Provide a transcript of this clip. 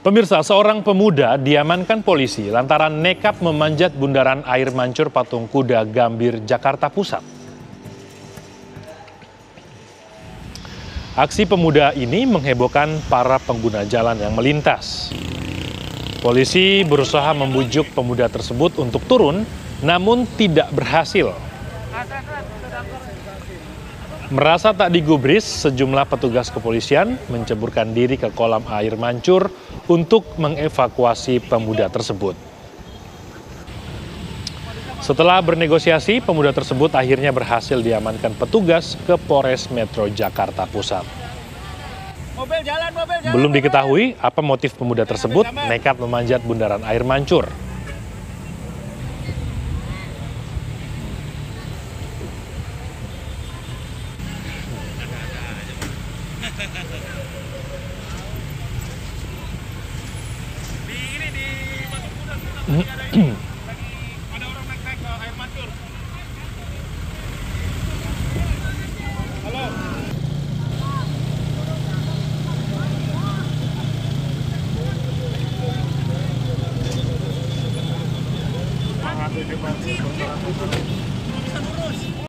Pemirsa, seorang pemuda diamankan polisi lantaran nekat memanjat bundaran air mancur Patung Kuda Gambir, Jakarta Pusat. Aksi pemuda ini menghebohkan para pengguna jalan yang melintas. Polisi berusaha membujuk pemuda tersebut untuk turun, namun tidak berhasil. Merasa tak digubris, sejumlah petugas kepolisian menceburkan diri ke kolam air mancur untuk mengevakuasi pemuda tersebut. Setelah bernegosiasi, pemuda tersebut akhirnya berhasil diamankan petugas ke Polres Metro Jakarta Pusat. Belum diketahui apa motif pemuda tersebut nekat memanjat bundaran air mancur. Ada orang naik ke air mancur. Halo. Di